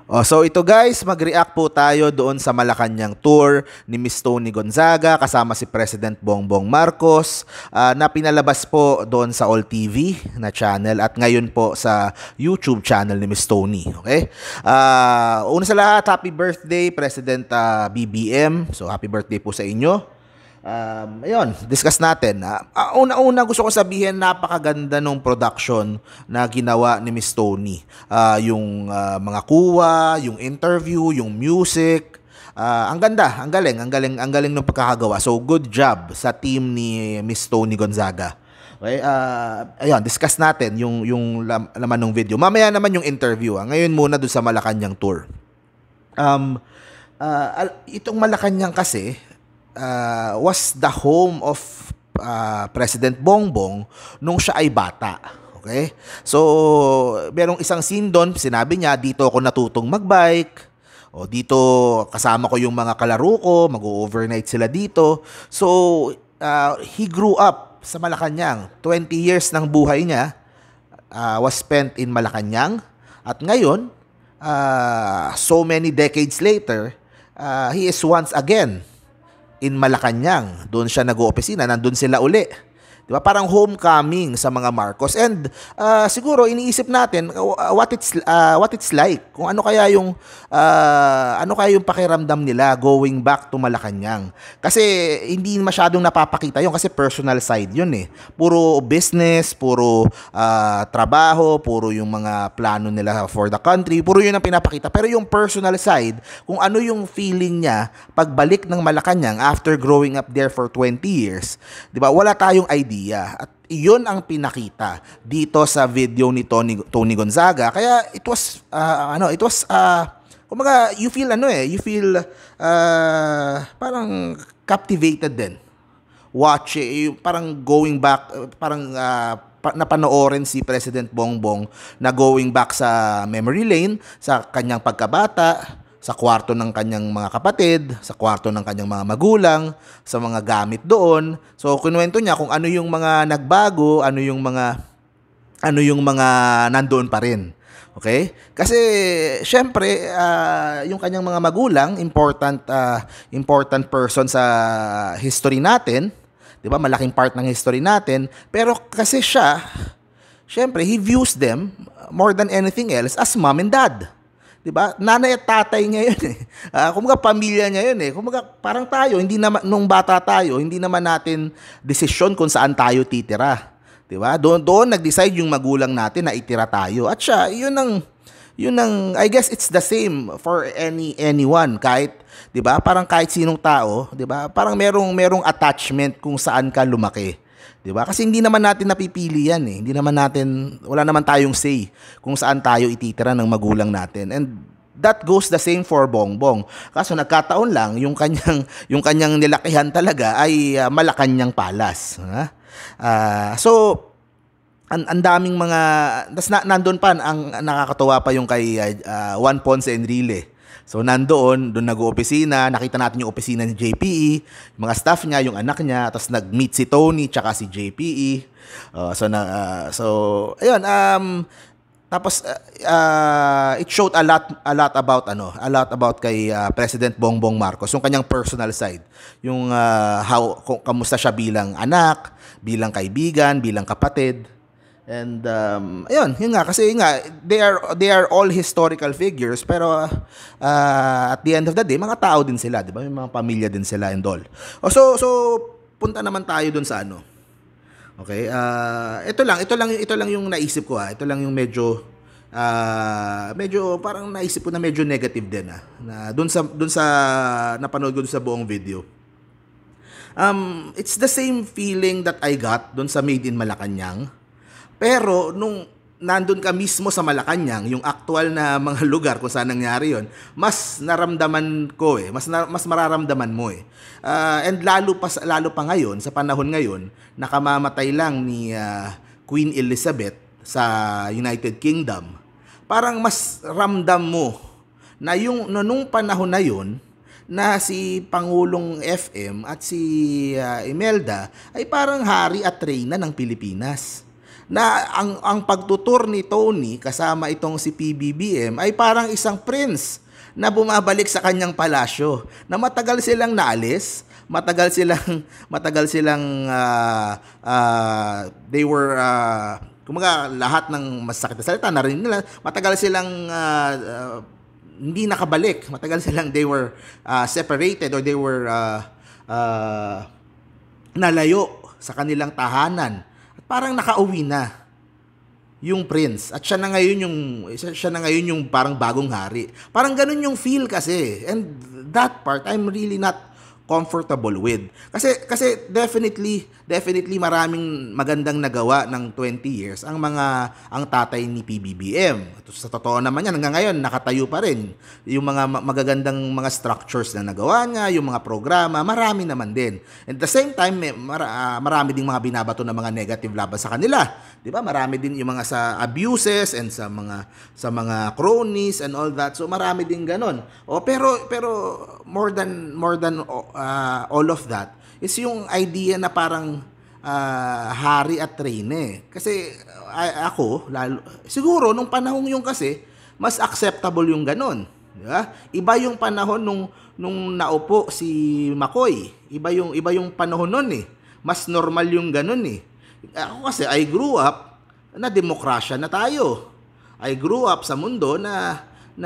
Oh, so ito guys, mag-react po tayo doon sa Malacanang tour ni Miss Toni Gonzaga kasama si President Bongbong Marcos na pinalabas po doon sa All TV na channel at ngayon po sa YouTube channel ni Miss Toni. Okay? Una sa lahat, happy birthday President BBM. So happy birthday po sa inyo. Ayun, discuss natin. Una-una gusto ko sabihin, napakaganda nung production na ginawa ni Miss Toni. Yung mga kuha, yung interview, yung music. Ang ganda, ang galing ng pagkakagawa. So good job sa team ni Miss Toni Gonzaga. Okay, ayun, discuss natin yung laman ng video. Mamaya naman yung interview. Ngayon muna doon sa Malacanang tour. Itong Malacanang kasi was the home of President Bongbong nung siya ay bata. Okay? So, merong isang scene doon, sinabi niya, dito ako natutong magbike, o dito kasama ko yung mga kalaro ko, mag-overnight sila dito. So, he grew up sa Malacanang. 20 years ng buhay niya was spent in Malacanang. At ngayon, so many decades later, he is once again in Malacanang. Doon siya nag-oopisina, nandun sila uli. Diba? Parang homecoming sa mga Marcos. And siguro iniisip natin what it's like. Kung ano kaya yung pakiramdam nila going back to Malacanang. Kasi hindi masyadong napapakita yun kasi personal side yun eh. Puro business, puro trabaho, puro yung mga plano nila for the country, puro yun ang pinapakita. Pero yung personal side, kung ano yung feeling niya pagbalik ng Malacanang after growing up there for 20 years, di ba? Wala tayong idea. At iyon ang pinakita dito sa video ni Toni Gonzaga. Kaya kumbaga you feel parang captivated din. Watch parang going back, parang napanoorin si President Bongbong na going back sa memory lane, sa kanyang pagkabata, sa kwarto ng kanyang mga kapatid, sa kwarto ng kanyang mga magulang, sa mga gamit doon. So, kinuwento niya kung ano yung mga nagbago, ano yung mga nandoon pa rin. Okay? Kasi, syempre, yung kanyang mga magulang, important person sa history natin. Di ba? Malaking part ng history natin. Pero kasi siya, syempre, he views them more than anything else as mom and dad. Diba? Nanay at tatay niya yun eh. Kumbaga pamilya niya yun eh. Kumbaga parang tayo, hindi naman nung bata tayo, hindi naman natin desisyon kung saan tayo titira. Diba? Doon nag-decide yung magulang natin na itira tayo. At siya, yun ang I guess it's the same for anyone, kahit 'di ba? Parang kahit sinong tao, 'di ba? Parang merong attachment kung saan ka lumaki. 'Di ba? Kasi hindi naman natin napipili yan eh. Wala naman tayong say kung saan tayo ititira ng magulang natin. And that goes the same for Bongbong. Kaso nagkataon lang yung kanyang nilakihan talaga ay Malacanang Palace. So ang daming mga nandun pa ang nakakatuwa pa yung kay Juan Ponce Enrile. So doon nag-oopisina, nakita natin yung opisina ni JPE, mga staff niya, yung anak niya, tapos nag-meet si Toni tsaka si JPE. Ayun, tapos it showed a lot about kay President Bongbong Marcos, yung kanyang personal side, yung kamusta siya bilang anak, bilang kaibigan, bilang kapatid. And ayun, yun nga kasi they are all historical figures, pero at the end of the day, mga tao din sila, 'di ba? May mga pamilya din sila and all. So punta naman tayo dun sa ano. Okay? Ito lang yung naisip ko Ito lang yung medyo parang naisip ko na medyo negative din na dun sa napanood ko dun sa buong video. It's the same feeling that I got dun sa Made in Malacanang. Pero nung nandun ka mismo sa Malacanang, yung actual na mga lugar kung saan nangyari yon, mas naramdaman ko mas mararamdaman mo and lalo pa ngayon, sa panahon ngayon, nakamamatay lang ni Queen Elizabeth sa United Kingdom. Parang mas ramdam mo na nung panahon na yon, na si Pangulong FM at si Imelda ay parang hari at reyna ng Pilipinas. na ang pagtutur ni Tony kasama itong si PBBM ay parang isang prince na bumabalik sa kanyang palasyo, na matagal silang naalis, matagal silang they were kumaga lahat ng masakit na salita narinig nila, matagal silang hindi nakabalik, matagal silang they were separated, or they were nalayo sa kanilang tahanan, at parang nakauwi na yung prince, at siya na ngayon yung parang bagong hari. Parang ganun yung feel kasi, and that part I'm really not comfortable with. Kasi definitely maraming magandang nagawa ng 20 years ang tatay ni PBBM. Sa totoo naman yan, hanggang ngayon nakatayo pa rin yung mga magagandang mga structures na nagawa niya, yung mga programa, marami naman din. And at the same time, marami ding mga binabato na mga negative laban sa kanila. 'Di ba? Marami din yung mga sa abuses and sa mga cronies and all that. So marami din ganon. Pero more than all of that is yung idea na parang hari at reyna. Kasi ako, siguro nung panahon yung kasi, mas acceptable yung ganon. Diba? Iba yung panahon nung naupo si McCoy. Iba yung panahon nun eh. Mas normal yung ganon eh. Ako kasi, I grew up na demokrasya na tayo. I grew up sa mundo na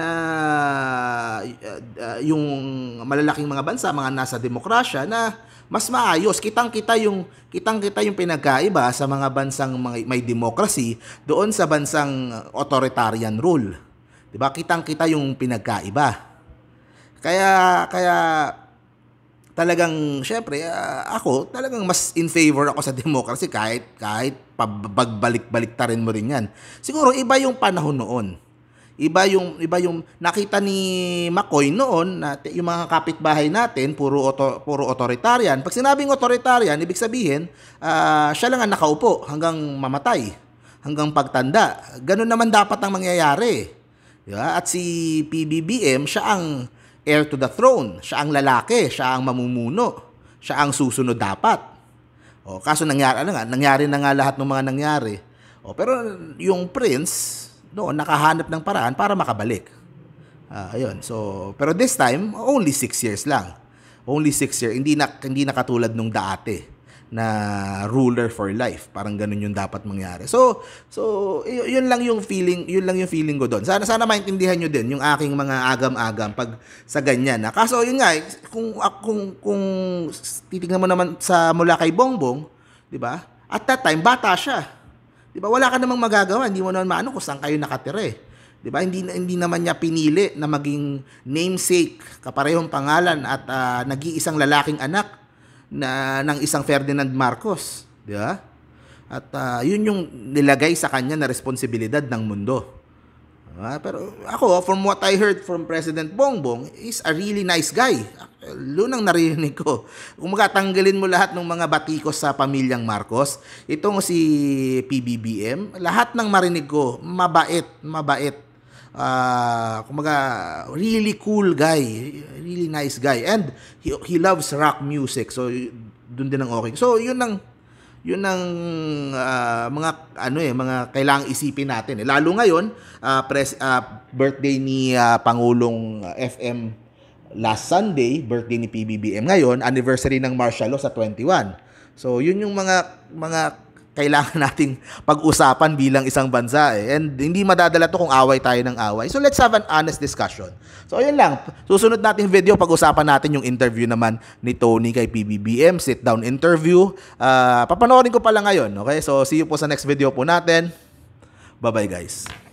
yung malalaking mga bansa, mga nasa demokrasya na mas maayos. Kitang-kita yung pinagkaiba sa mga bansang may democracy doon sa bansang authoritarian rule. 'Di ba? Kitang-kita yung pinagkaiba. Kaya talagang syempre ako talagang mas in favor ako sa democracy kahit pagbalik-balik ta rin mo rin 'yan. Siguro iba yung panahon noon. Iba yung nakita ni McCoy noon na yung mga kapitbahay natin puro authoritarian. Pag sinabing authoritarian, ibig sabihin siya lang ang nakaupo hanggang mamatay, hanggang pagtanda. Ganun naman dapat ang mangyayari. Diba? At si PBBM, siya ang heir to the throne, siya ang lalaki, siya ang mamumuno, siya ang susunod dapat. Kaso nangyari na nga lahat ng mga nangyari. Pero yung prince noon nakahanap ng paraan para makabalik. Ayun. So, pero this time only 6 years lang. Only 6 years. Hindi na katulad nung dati na ruler for life. Parang ganun yung dapat mangyari. So yun lang yung feeling ko doon. Sana maintindihan niyo din yung aking mga agam-agam pag sa ganyan. Kaso yun nga, kung titingnan mo naman mula kay Bongbong, 'di ba? At that time bata siya. 'Di ba? Wala ka namang magagawa, hindi mo naman maano kung saan kayo nakatira eh. 'Di ba? Hindi naman niya pinili na maging namesake, kaparehong pangalan at nag-iisang lalaking anak ng isang Ferdinand Marcos, 'di ba? At yun yung nilagay sa kanya na responsibilidad ng mundo. Pero ako, from what I heard from President Bongbong, is a really nice guy. Lunang narinig ko. Kung tanggalin mo lahat ng mga batikos sa pamilyang Marcos, itong si PBBM, lahat ng marinig ko, mabait. Really cool guy, really nice guy. And he loves rock music. So, dun din ang okay. So, yun ang mga kailangang isipin natin. Lalo ngayon, birthday ni Pangulong FM last Sunday, birthday ni PBBM ngayon, anniversary ng martial law sa 21. So, yun yung mga kailangan nating pag-usapan bilang isang bansa eh. And hindi madadala to kung away tayo ng away. So, let's have an honest discussion. So, ayun lang. Susunod nating video, pag-usapan natin yung interview naman ni Tony kay PBBM, sit-down interview. Papanoorin ko pala ngayon. Okay? So, see you po sa next video po natin. Bye-bye guys.